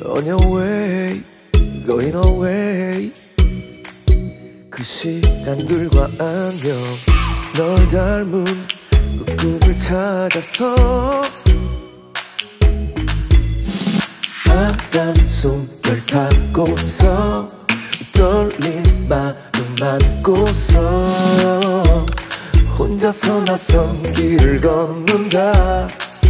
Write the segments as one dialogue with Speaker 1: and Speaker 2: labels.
Speaker 1: On your way, going away. 그 시간들과 안녕. 널 닮은 그 꿈을 찾아서 바람 숨결 타고서 떨린 마음 안고서 혼자서 낯선 길을 걷는다.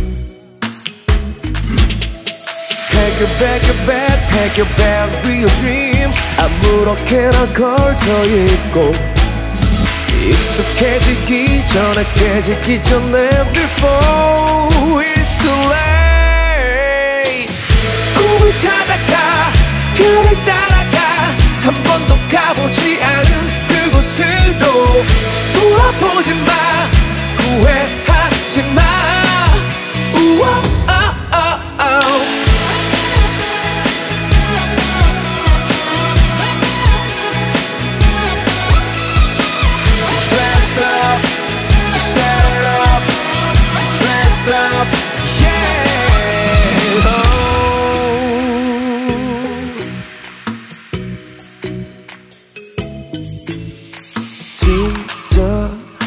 Speaker 1: Pack your bag, your bag, pack your bag with your dreams. 아무렇게나 걸쳐입고 익숙해지기 전에 깨지기 전에 Before it's too late. 꿈을 찾아가 별을 따라가 한 번도 가보지 않은 그곳으로 돌아보지 마 후회하지 마. 우와 진짜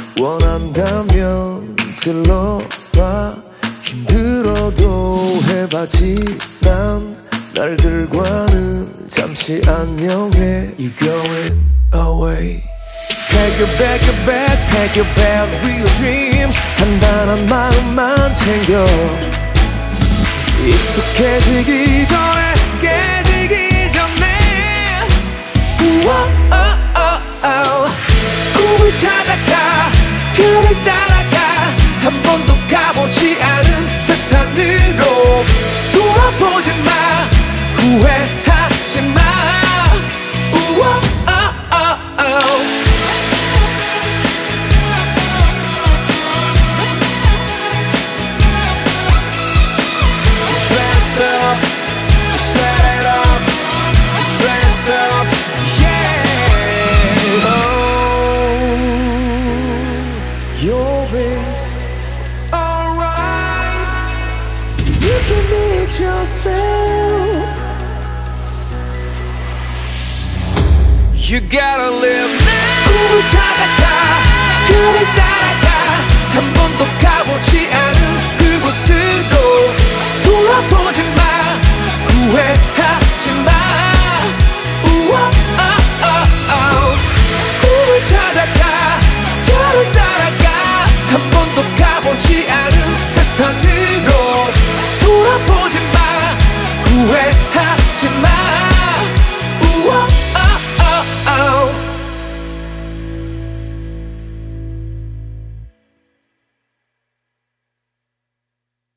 Speaker 1: 원한다면 질러봐. 힘들어도 해봐지. 난 날들과는 잠시 안녕해. You're going away. Pack your bag, your bag, pack your bag with your dreams. 단단한 마음만 챙겨 익숙해지기 전에 깨지기 전에. 우와 꿈을 찾아가 별을 따라가 한 번도 가보지 않은 세상으로 돌아보지 마 후회하지 마. 우와 dressed up, set it up, dressed up, yeah. You'll be alright. You can be yourself. You gotta live now. 꿈을 찾아가